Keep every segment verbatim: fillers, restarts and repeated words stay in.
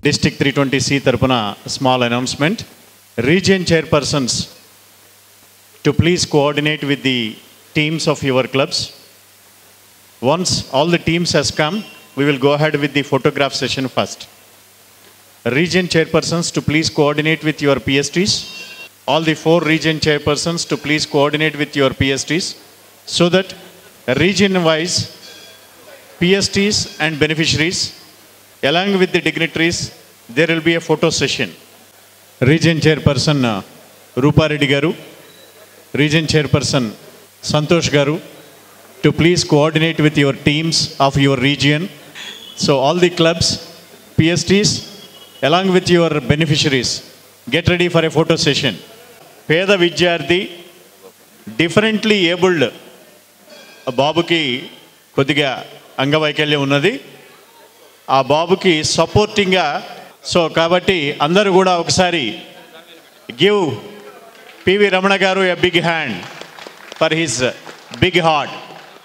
District three twenty C tarpuna small announcement. Region chairpersons to please coordinate with the teams of your clubs. Once all the teams has come, we will go ahead with the photograph session first. Region chairpersons to please coordinate with your P S Ts. All the four region chairpersons to please coordinate with your P S Ts so that region wise P S Ts and beneficiaries along with the dignitaries there will be a photo session. Region chairperson uh, Rupa Reddy garu, region chairperson Santosh garu to please coordinate with your teams of your region. So all the clubs, P S Ts along with your beneficiaries get ready for a photo session. Peda Vidyarthi differently abled బాబుకి కొద్దిగా అంగవైకల్యం ఉన్నది. ఆ బాబుకి సపోర్టింగ్గా so కాబట్టి అందరూ కూడా ఒకసారి give PV Ramana garu a big hand for his big heart.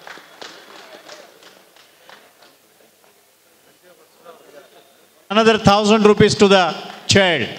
Another thousand rupees to the child.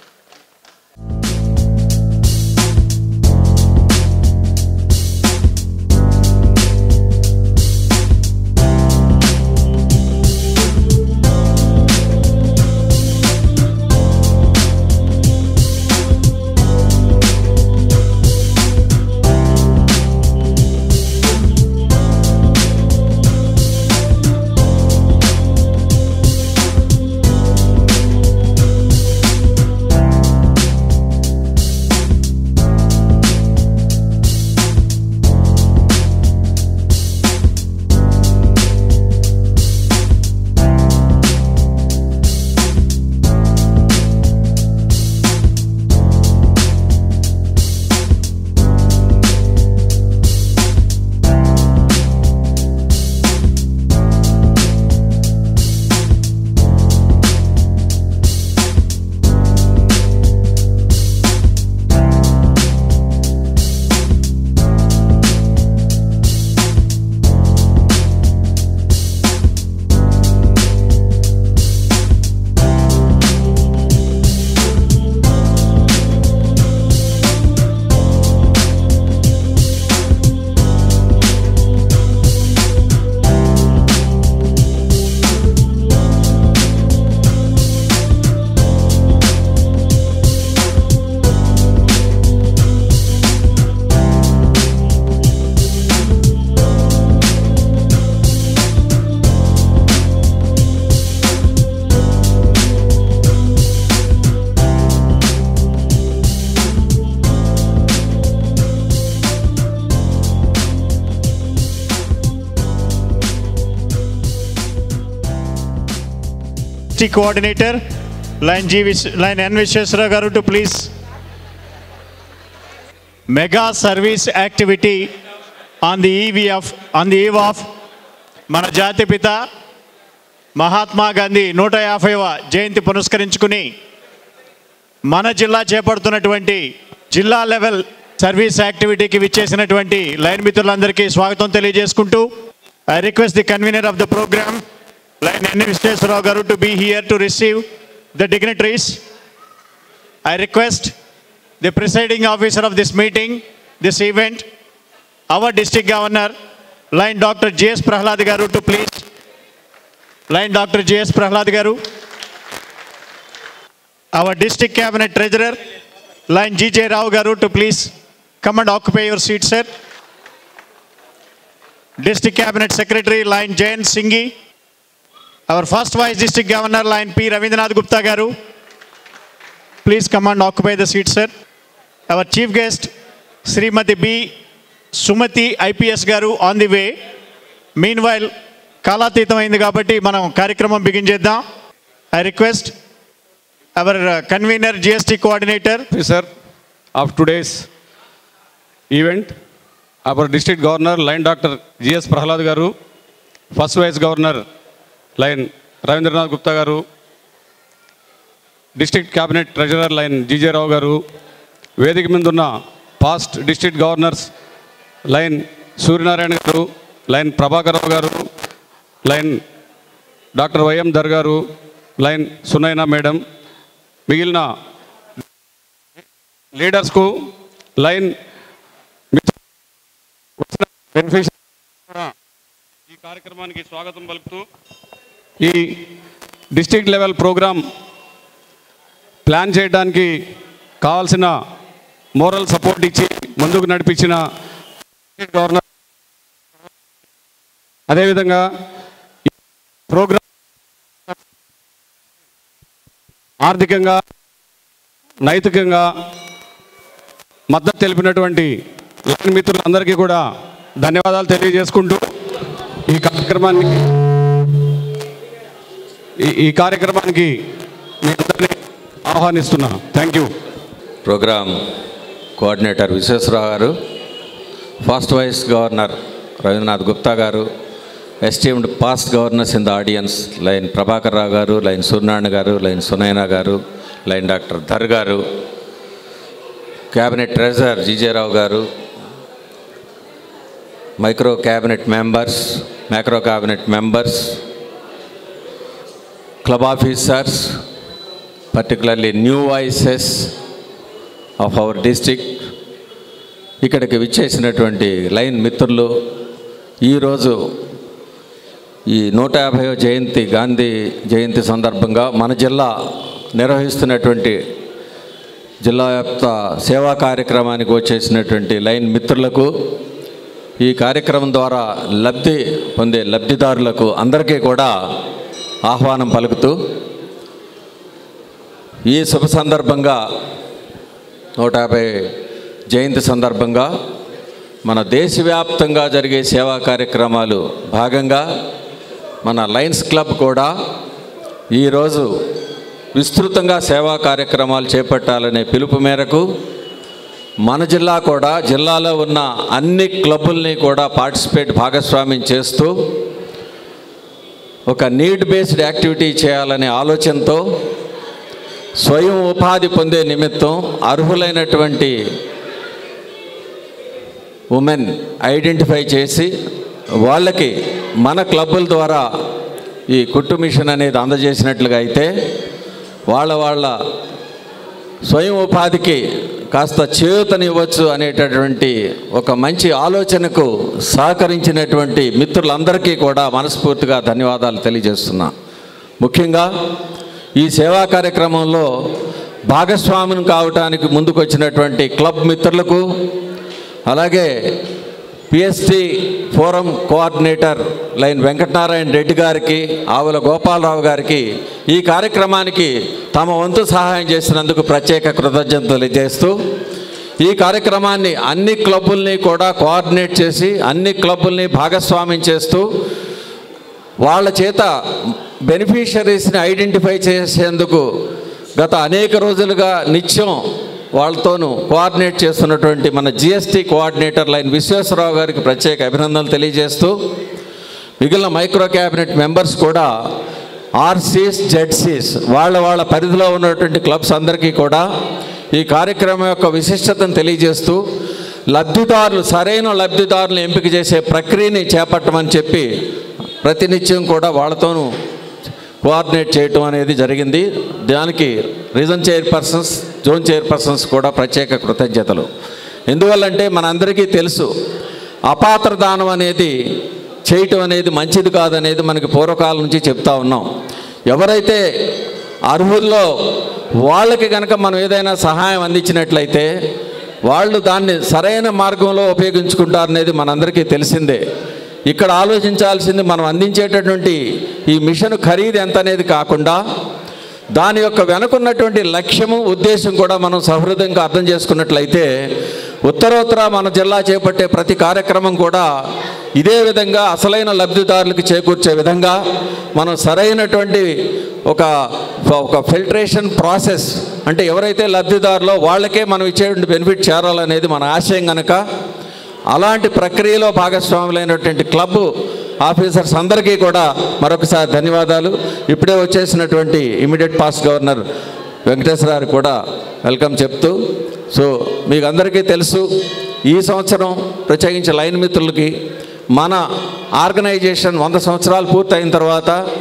Coordinator line G line N Vishweswara garu to please. Mega service activity on the eve of on the eve of mana jati pita Mahatma Gandhi one fiftiva jayanti punaskarinchukuni mana jilla chepadutunnatuvanti jilla level service activity ki vichesinatuvanti line mitrulandariki swagatam teliyajeskunటూ I request the convener of the program line N Vishweswara garu to be here to receive the dignitaries. I request the presiding officer of this meeting, this event, our district governor, line Doctor J S Prahlad garu to please. Line Doctor J S Prahlad garu. Our district cabinet treasurer, line G J Rao garu to please come and occupy your seat, sir. District cabinet secretary, line Jain Singhi. Our first vice district governor, line P Ravindranath Gupta garu, please come and occupy the seat, sir. Our chief guest Srimati B Sumati I P S garu on the way. Meanwhile కాలాతీతం అయింది కాబట్టి మనం కార్యక్రమం begin చేద్దాం. I request our uh, convener G S T coordinator sir of today's event, our district governor line Doctor G S Prahlad garu, first vice governor line Ravindranath Gupta garu, district cabinet treasurer line G J Rao garu, వేదిక మీద ఉన్న past district governors lion Suryanarayana garu, lion Prabhakar Rao garu, line doctor YM Dhar గారు, line Sunaina madam, మిగిలిన లీడర్స్కు, line beneficiary ఈ కార్యక్రమానికి స్వాగతం పలుకుతూ ఈ డిస్ట్రిక్ట్ లెవెల్ ప్రోగ్రాం ప్లాన్ చేయడానికి కావాల్సిన మోరల్ సపోర్ట్ ఇచ్చి ముందుకు నడిపించిన గవర్నర్, అదేవిధంగా ఈ ప్రోగ్రాం ఆర్థికంగా నైతికంగా మద్దతు తెలిపినటువంటి లైన్ మిత్రులందరికీ కూడా ధన్యవాదాలు తెలియజేసుకుంటూ ఈ కార్యక్రమానికి ఈ కార్యక్రమానికి మీ అందరినీ ఆహ్వానిస్తున్నాను. Thank you. Program coordinator Visweswararao garu, first vice governor Ravindranath Gupta garu, esteemed past governors in the audience lion Prabhakar Rao garu, lion Suryanarayana garu, line Sunaina గారు, లైన్ డాక్టర్ ధర్ గారు, cabinet treasurer GJ Rao garu, micro cabinet members, macro cabinet members, club officers, particularly new voices of our district, ఇక్కడికి విచ్చేసినటువంటి line మిత్రులు, ఈరోజు ఈ నూట యాభైవ జయంతి గాంధీ జయంతి సందర్భంగా మన జిల్లా నిర్వహిస్తున్నటువంటి జిల్లా వ్యాప్త సేవా కార్యక్రమానికి వచ్చేసినటువంటి లైన్ మిత్రులకు, ఈ కార్యక్రమం ద్వారా లబ్ధి పొందే లబ్ధిదారులకు అందరికీ కూడా ఆహ్వానం పలుకుతూ, ఈ శుభ సందర్భంగా నూట యాభై జయంతి సందర్భంగా మన దేశవ్యాప్తంగా జరిగే సేవా కార్యక్రమాలు భాగంగా మన లయన్స్ క్లబ్ కూడా ఈరోజు విస్తృతంగా సేవా కార్యక్రమాలు చేపట్టాలనే పిలుపు మేరకు మన జిల్లా కూడా జిల్లాలో ఉన్న అన్ని క్లబ్బుల్ని కూడా పార్టిసిపేట్ భాగస్వామ్యం చేస్తూ ఒక నీడ్ బేస్డ్ యాక్టివిటీ చేయాలనే ఆలోచనతో స్వయం ఉపాధి పొందే నిమిత్తం అర్హులైనటువంటి ఉమెన్ ఐడెంటిఫై చేసి వాళ్ళకి మన క్లబ్బుల ద్వారా ఈ కుట్టు మిషన్ అనేది అందజేసినట్లుగా అయితే వాళ్ళ వాళ్ళ స్వయం ఉపాధికి కాస్త చేయూతనివ్వచ్చు అనేటటువంటి ఒక మంచి ఆలోచనకు సహకరించినటువంటి మిత్రులందరికీ కూడా మనస్ఫూర్తిగా ధన్యవాదాలు తెలియజేస్తున్నా. ముఖ్యంగా ఈ సేవా కార్యక్రమంలో భాగస్వామ్యం కావటానికి ముందుకు వచ్చినటువంటి క్లబ్ మిత్రులకు, అలాగే PST forum coordinator lion Venkatanarayana Reddy గారికి, ఆవుల గోపాలరావు గారికి ఈ కార్యక్రమానికి తమ వంతు సహాయం చేసినందుకు ప్రత్యేక కృతజ్ఞతలు తెలియజేస్తూ, ఈ కార్యక్రమాన్ని అన్ని క్లబ్బుల్ని కూడా కోఆర్డినేట్ చేసి అన్ని క్లబ్బుల్ని భాగస్వామ్యం చేస్తూ వాళ్ళ చేత బెనిఫిషరీస్ని ఐడెంటిఫై చేసేందుకు గత అనేక రోజులుగా నిత్యం వాళ్ళతోనూ కోఆర్డినేట్ చేస్తున్నటువంటి మన జిఎస్టీ కోఆర్డినేటర్ లైన్ విశ్వేశ్వరరావు గారికి ప్రత్యేక అభినందనలు తెలియజేస్తూ, మిగిలిన మైక్రో క్యాబినెట్ మెంబర్స్ కూడా ఆర్సీస్ జెడ్సీస్ వాళ్ళ వాళ్ళ పరిధిలో ఉన్నటువంటి క్లబ్స్ అందరికీ కూడా ఈ కార్యక్రమం యొక్క విశిష్టతను తెలియజేస్తూ లబ్ధిదారులు సరైన లబ్ధిదారులను ఎంపిక చేసే ప్రక్రియని చేపట్టమని చెప్పి ప్రతినిత్యం కూడా వాళ్ళతోనూ కోఆర్డినేట్ చేయటం అనేది జరిగింది. దానికి రీజన్ చైర్పర్సన్స్, జోన్ చైర్పర్సన్స్ కూడా ప్రత్యేక కృతజ్ఞతలు. ఎందువల్లంటే మనందరికీ తెలుసు అపాత్ర దానం అనేది చేయటం అనేది మంచిది కాదనేది మనకి పూర్వకాలం నుంచి చెప్తా ఉన్నాం. ఎవరైతే అర్హుల్లో వాళ్ళకి కనుక మనం ఏదైనా సహాయం అందించినట్లయితే వాళ్ళు దాన్ని సరైన మార్గంలో ఉపయోగించుకుంటారనేది మనందరికీ తెలిసిందే. ఇక్కడ ఆలోచించాల్సింది మనం అందించేటటువంటి ఈ మిషన్ ఖరీదు ఎంత అనేది కాకుండా దాని యొక్క వెనుకున్నటువంటి లక్ష్యము, ఉద్దేశం కూడా మనం సహృదయంగా అర్థం చేసుకున్నట్లయితే ఉత్తరోత్తర మన జిల్లా చేపట్టే ప్రతి కార్యక్రమం కూడా ఇదే విధంగా అసలైన లబ్ధిదారులకు చేకూర్చే విధంగా మనం సరైనటువంటి ఒక ఒక ఫిల్టరేషన్ ప్రాసెస్, అంటే ఎవరైతే లబ్ధిదారులో వాళ్ళకే మనం ఇచ్చేటువంటి బెనిఫిట్ చేరాలనేది మన ఆశయం కనుక అలాంటి ప్రక్రియలో భాగస్వాములైనటువంటి క్లబ్ ఆఫీసర్స్ అందరికీ కూడా మరొకసారి ధన్యవాదాలు. ఇప్పుడే వచ్చేసినటువంటి ఇమీడియట్ పాస్ట్ గవర్నర్ వెంకటేశ్వర కూడా వెల్కమ్ చెప్తూ, సో మీకు అందరికీ తెలుసు ఈ సంవత్సరం ప్రత్యేకించి లైన్ మిత్రులకి మన ఆర్గనైజేషన్ వంద సంవత్సరాలు పూర్తయిన తర్వాత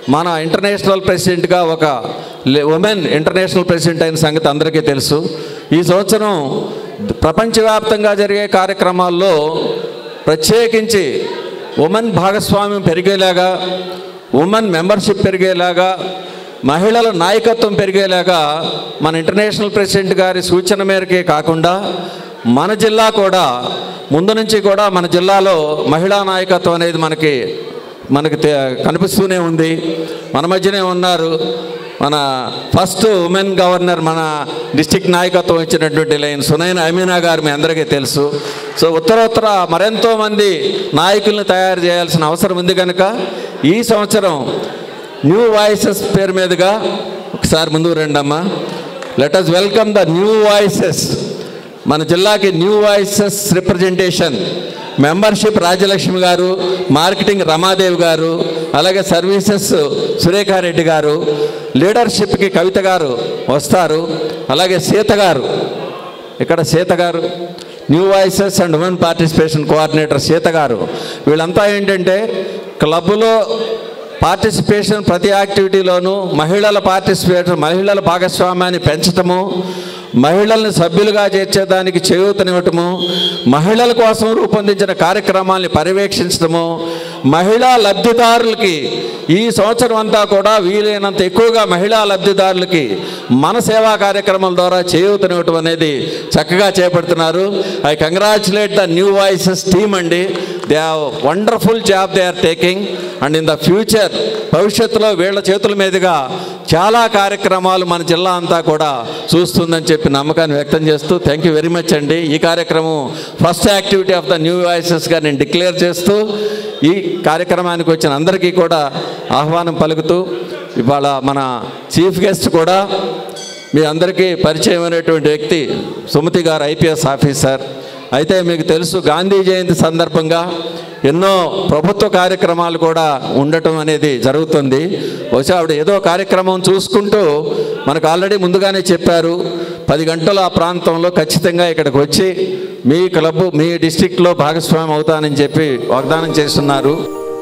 మన ఇంటర్నేషనల్ ప్రెసిడెంట్గా ఒక ఉమెన్ ఇంటర్నేషనల్ ప్రెసిడెంట్ అయిన సంగతి అందరికీ తెలుసు. ఈ సంవత్సరం ప్రపంచవ్యాప్తంగా జరిగే కార్యక్రమాల్లో ప్రత్యేకించి ఉమెన్ భాగస్వామ్యం పెరిగేలాగా, ఉమెన్ మెంబర్షిప్ పెరిగేలాగా, మహిళల నాయకత్వం పెరిగేలాగా మన ఇంటర్నేషనల్ ప్రెసిడెంట్ గారి సూచన మేరకే కాకుండా మన జిల్లా కూడా ముందు నుంచి కూడా మన జిల్లాలో మహిళా నాయకత్వం అనేది మనకి మనకి కనిపిస్తూనే ఉంది. మన మధ్యనే ఉన్నారు మన ఫస్ట్ ఉమెన్ గవర్నర్, మన డిస్టిక్ నాయకత్వం ఇచ్చినటువంటి లైన్ సునైన అమీనా గారు మీ అందరికీ తెలుసు. సో ఉత్తరోత్తర మరెంతో మంది నాయకుల్ని తయారు చేయాల్సిన అవసరం ఉంది కనుక ఈ సంవత్సరం న్యూ వాయిసెస్ పేరు మీదుగా ఒకసారి ముందుకు రండి అమ్మా. Let us welcome the new voices. మన జిల్లాకి new voices representation membership Rajyalakshmi garu, marketing Ramadevi గారు, అలాగే సర్వీసెస్ సురేఖారెడ్డి గారు, లీడర్షిప్కి కవిత గారు వస్తారు, అలాగే సీత గారు, ఇక్కడ Seetha garu new voices and women participation coordinator Seetha garu. వీళ్ళంతా ఏంటంటే క్లబ్లో పార్టిసిపేషన్ ప్రతి యాక్టివిటీలోనూ మహిళల పార్టిసిపేషన్, మహిళల భాగస్వామ్యాన్ని పెంచటము, మహిళల్ని సభ్యులుగా చేర్చేదానికి చేయూతనివ్వటము, మహిళల కోసం రూపొందించిన కార్యక్రమాల్ని పర్యవేక్షించడము, మహిళా లబ్ధిదారులకి ఈ సంవత్సరం అంతా కూడా వీలైనంత ఎక్కువగా మహిళా లబ్ధిదారులకి మన సేవా కార్యక్రమాల ద్వారా చేయూతనివ్వటం అనేది చక్కగా చేపడుతున్నారు. I congratulate the new voices team అండి. They have wonderful job they are taking and in the future భవిష్యత్తులో వీళ్ళ చేతుల మీదుగా చాలా కార్యక్రమాలు మన జిల్లా అంతా కూడా చూస్తుందని చెప్పి నమ్మకాన్ని వ్యక్తం చేస్తూ థ్యాంక్ యూ వెరీ మచ్ అండి. ఈ కార్యక్రమం first activity of the new వాయిసెస్గా నేను డిక్లేర్ చేస్తూ ఈ కార్యక్రమానికి వచ్చిన అందరికీ కూడా ఆహ్వానం పలుకుతూ ఇవాళ మన చీఫ్ గెస్ట్ కూడా మీ అందరికీ పరిచయమైనటువంటి వ్యక్తి సుమతి గారు, ఐపీఎస్ ఆఫీసర్. అయితే మీకు తెలుసు గాంధీ జయంతి సందర్భంగా ఎన్నో ప్రభుత్వ కార్యక్రమాలు కూడా ఉండటం అనేది జరుగుతుంది. బహుశా ఆవిడ ఏదో కార్యక్రమం చూసుకుంటూ మనకు ఆల్రెడీ ముందుగానే చెప్పారు పది గంటల ఆ ప్రాంతంలో ఖచ్చితంగా ఇక్కడికి వచ్చి మీ క్లబ్ మీ డిస్టిక్లో భాగస్వామ్యం అవుతానని చెప్పి వాగ్దానం చేస్తున్నారు.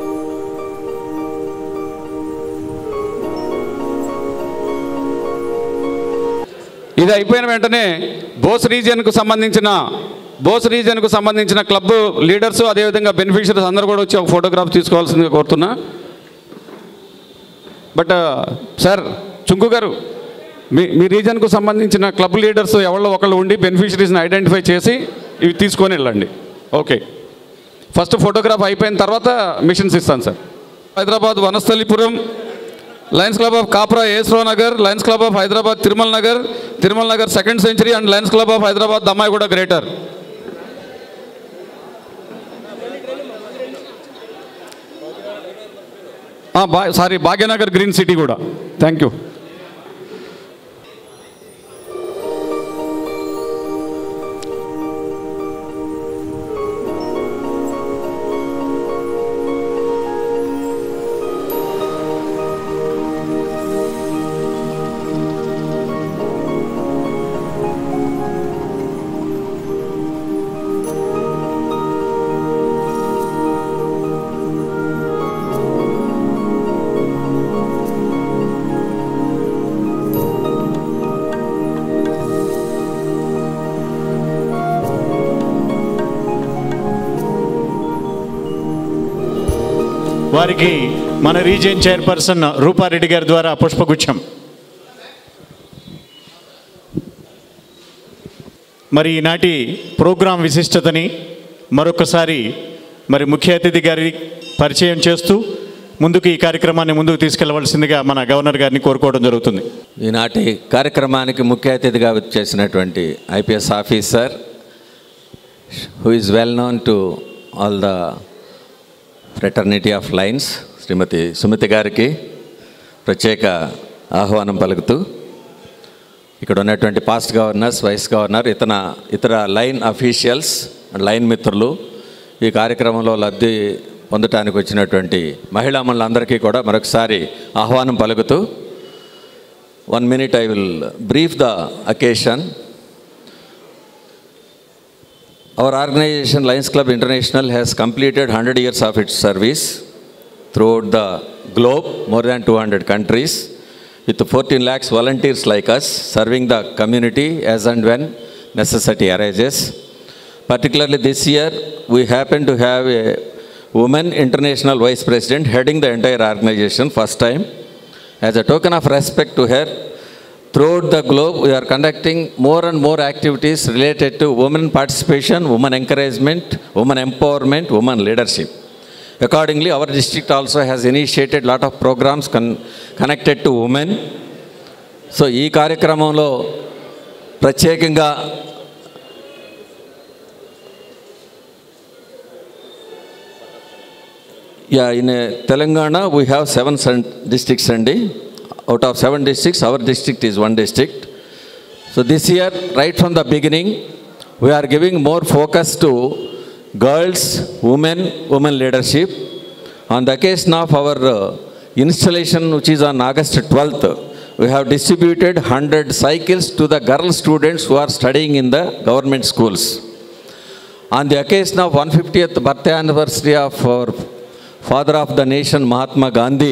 ఇది అయిపోయిన వెంటనే బోస్ రీజియన్కు సంబంధించిన బోస్ రీజియన్కు సంబంధించిన క్లబ్ లీడర్స్ అదేవిధంగా బెనిఫిషరీస్ అందరూ కూడా వచ్చి ఒక ఫోటోగ్రాఫ్ తీసుకోవాల్సిందిగా కోరుతున్నా. బట్ సార్ చుంకు గారు, మీ మీ రీజన్కు సంబంధించిన క్లబ్ లీడర్స్ ఎవరో ఒకళ్ళు ఉండి బెనిఫిషరీస్ని ఐడెంటిఫై చేసి ఇవి తీసుకొని వెళ్ళండి. ఓకే, ఫస్ట్ ఫోటోగ్రాఫ్ అయిపోయిన తర్వాత మిషన్స్ ఇస్తాను sir. Hyderabad Vanasthalipuram, lions club of Kapra AS Rao Nagar, lions club of Hyderabad Tirumala Nagar, Tirumala Nagar second century and lions club of Hyderabad Dammaiguda greater. బా సారీ భాగ్యనగర్ గ్రీన్ సిటీ కూడా. Thank you. వారికి మన రీజియన్ చైర్పర్సన్ రూపారెడ్డి గారి ద్వారా పుష్పగుచ్చం. మరి ఈనాటి ప్రోగ్రాం విశిష్టతని మరొకసారి మరి ముఖ్య అతిథి గారి పరిచయం చేస్తూ ముందుకు ఈ కార్యక్రమాన్ని ముందుకు తీసుకెళ్లవలసిందిగా మన గవర్నర్ గారిని కోరుకోవడం జరుగుతుంది. ఈనాటి కార్యక్రమానికి ముఖ్య అతిథిగా చేసినటువంటి IPS officer who is well known to all the fraternity of lions Shrimati Sumathi గారికి ప్రత్యేక ఆహ్వానం పలుకుతూ ఇక్కడ ఉన్నటువంటి పాస్ట్ గవర్నర్స్, వైస్ గవర్నర్, ఇతర ఇతర లైన్ అఫీషియల్స్ అండ్ లైన్ మిత్రులు, ఈ కార్యక్రమంలో లబ్ధి పొందటానికి వచ్చినటువంటి మహిళా మనులందరికీ కూడా మరొకసారి ఆహ్వానం పలుకుతూ one minute I will brief the occasion. Our organization, Lions Club International, has completed one hundred years of its service throughout the globe, more than two hundred countries, with fourteen lakhs volunteers like us, serving the community as and when necessity arises. Particularly this year, we happen to have a woman international vice president heading the entire organization, first time. As a token of respect to her, throughout the globe, we are conducting more and more activities related to women participation, women encouragement, women empowerment, women leadership. Accordingly, our district also has initiated a lot of programs con connected to women. So, ఈ కార్యక్రమంలో ప్రత్యేకంగా Yeah, in uh, Telangana, we have seven districts, and out of seven districts, our district is one district. So this year, right from the beginning, we are giving more focus to girls, women, women leadership. On the occasion of our uh, installation, which is on August twelfth, we have distributed one hundred cycles to the girl students who are studying in the government schools. On the occasion of one hundred fiftieth birthday anniversary of our Father of the Nation, Mahatma Gandhi,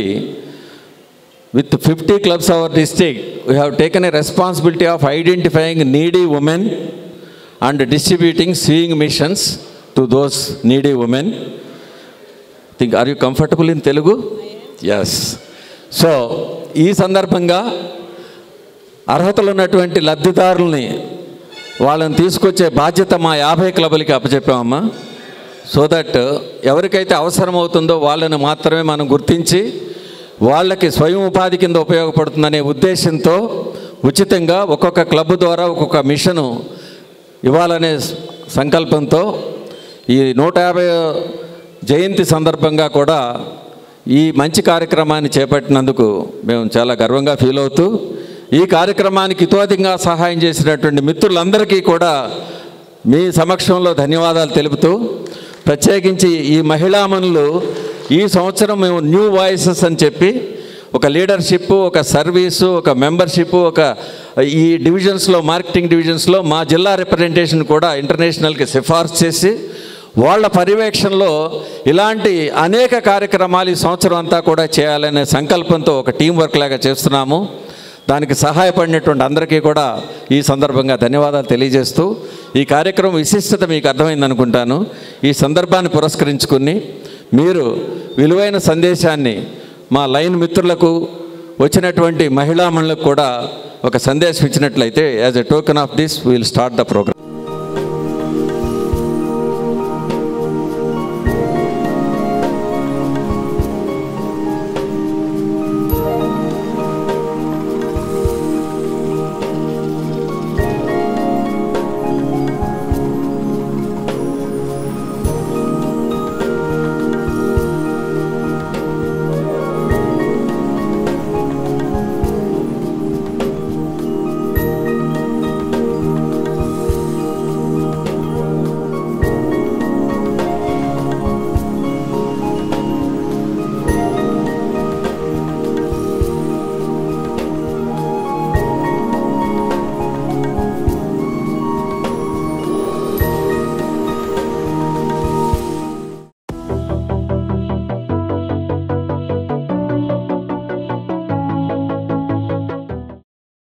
with fifty clubs of our district, we have taken a responsibility of identifying needy women and distributing sewing missions to those needy women. Think, are you comfortable in Telugu? Yes. So, ఈ సందర్భంగా అర్హతలు ఉన్నటువంటి లబ్ధిదారుల్ని వాళ్ళని తీసుకొచ్చే బాధ్యత మా యాభై క్లబ్లకి అప్పచెప్పామమ్మా. So that ఎవరికైతే అవసరమవుతుందో వాళ్ళని మాత్రమే మనం గుర్తించి వాళ్ళకి స్వయం ఉపాధి కింద ఉపయోగపడుతుందనే ఉద్దేశంతో ఉచితంగా ఒక్కొక్క క్లబ్ ద్వారా ఒక్కొక్క మిషను ఇవ్వాలనే సంకల్పంతో ఈ నూట యాభై జయంతి సందర్భంగా కూడా ఈ మంచి కార్యక్రమాన్ని చేపట్టినందుకు మేము చాలా గర్వంగా ఫీల్ అవుతూ ఈ కార్యక్రమానికి ఇతోధికంగా సహాయం చేసినటువంటి మిత్రులందరికీ కూడా మీ సమక్షంలో ధన్యవాదాలు తెలుపుతూ ప్రత్యేకించి ఈ మహిళామణులు ఈ సంవత్సరం మేము న్యూ వాయిసెస్ అని చెప్పి ఒక లీడర్షిప్, ఒక సర్వీసు, ఒక మెంబర్షిప్, ఒక ఈ డివిజన్స్లో మార్కెటింగ్ డివిజన్స్లో మా జిల్లా రిప్రజెంటేషన్ కూడా ఇంటర్నేషనల్కి సిఫార్సు చేసి వాళ్ళ పర్యవేక్షణలో ఇలాంటి అనేక కార్యక్రమాలు ఈ సంవత్సరం అంతా కూడా చేయాలనే సంకల్పంతో ఒక టీం వర్క్ లాగా చేస్తున్నాము. దానికి సహాయపడినటువంటి అందరికీ కూడా ఈ సందర్భంగా ధన్యవాదాలు తెలియజేస్తూ ఈ కార్యక్రమం విశిష్టత మీకు అర్థమైంది అనుకుంటాను. ఈ సందర్భాన్ని పురస్కరించుకుని మీరు విలువైన సందేశాన్ని మా లైన్ మిత్రులకు వచ్చినటువంటి మహిళామణులకు కూడా ఒక సందేశం ఇచ్చినట్లయితే as a token of this will start the programme.